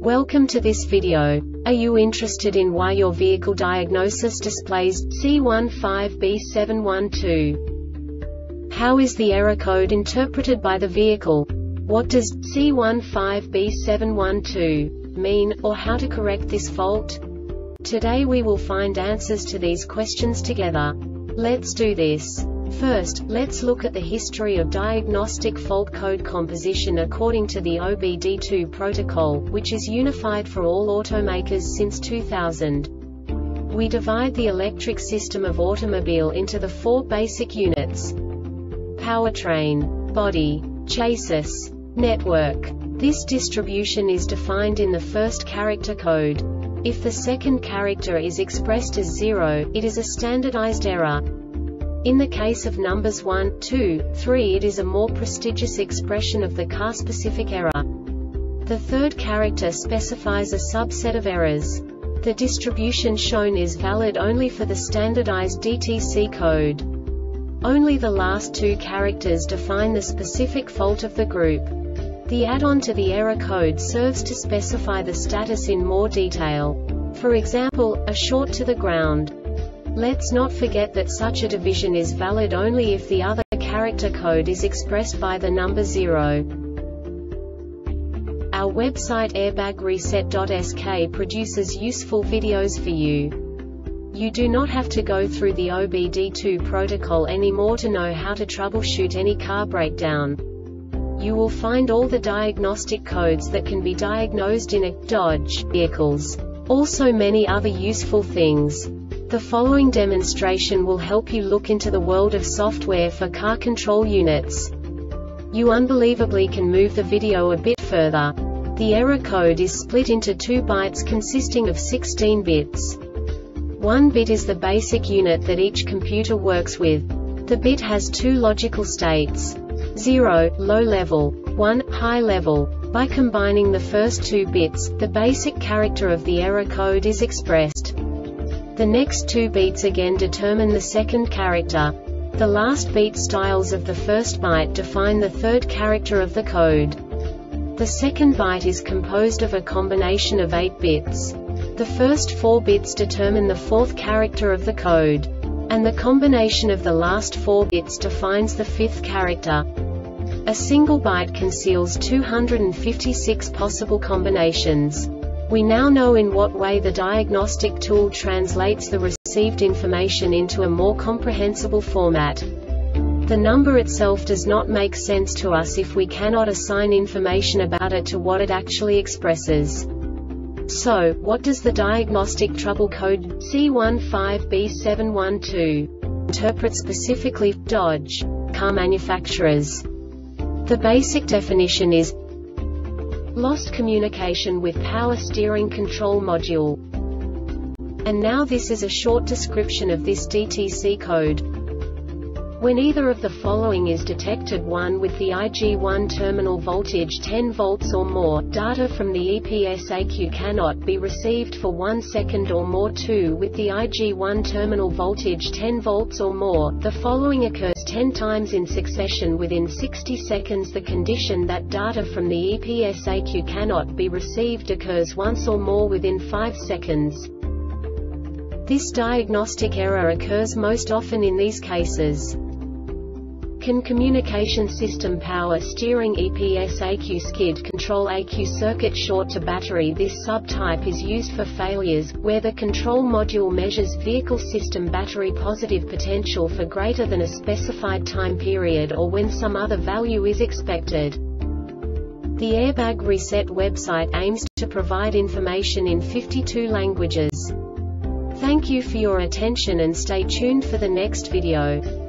Welcome to this video. Are you interested in why your vehicle diagnosis displays C15B712? How is the error code interpreted by the vehicle? What does C15B712 mean, or how to correct this fault? Today we will find answers to these questions together. Let's do this. First, let's look at the history of diagnostic fault code composition according to the OBD2 protocol, which is unified for all automakers since 2000. We divide the electric system of automobile into the four basic units: powertrain, body, chassis, network. This distribution is defined in the first character code. If the second character is expressed as 0, it is a standardized error. In the case of numbers 1, 2, 3, it is a more prestigious expression of the car-specific error. The third character specifies a subset of errors. The distribution shown is valid only for the standardized DTC code. Only the last two characters define the specific fault of the group. The add-on to the error code serves to specify the status in more detail. For example, a short to the ground. Let's not forget that such a division is valid only if the other character code is expressed by the number 0. Our website airbagreset.sk produces useful videos for you. You do not have to go through the OBD2 protocol anymore to know how to troubleshoot any car breakdown. You will find all the diagnostic codes that can be diagnosed in a Dodge vehicles. Also many other useful things. The following demonstration will help you look into the world of software for car control units. You unbelievably can move the video a bit further. The error code is split into 2 bytes consisting of 16 bits. 1 bit is the basic unit that each computer works with. The bit has 2 logical states: 0, low level, 1, high level. By combining the first 2 bits, the basic character of the error code is expressed. The next 2 beats again determine the second character. The last beat styles of the first byte define the third character of the code. The second byte is composed of a combination of 8 bits. The first 4 bits determine the fourth character of the code. And the combination of the last 4 bits defines the fifth character. A single byte conceals 256 possible combinations. We now know in what way the diagnostic tool translates the received information into a more comprehensible format. The number itself does not make sense to us if we cannot assign information about it to what it actually expresses. So, what does the diagnostic trouble code C15B712 interpret specifically for Dodge car manufacturers? The basic definition is lost communication with power steering control module. And now this is a short description of this DTC code. When either of the following is detected: 1 with the IG1 terminal voltage 10 volts or more, data from the EPS-ECU cannot be received for 1 second or more. 2 with the IG1 terminal voltage 10 volts or more, the following occurs 10 times in succession within 60 seconds. The condition that data from the EPS-ECU cannot be received occurs once or more within 5 seconds. This diagnostic error occurs most often in these cases: CAN communication system power steering EPS-ECU skid control ECU circuit short to battery. This subtype is used for failures where the control module measures vehicle system battery positive potential for greater than a specified time period or when some other value is expected. The Airbag Reset website aims to provide information in 52 languages. Thank you for your attention and stay tuned for the next video.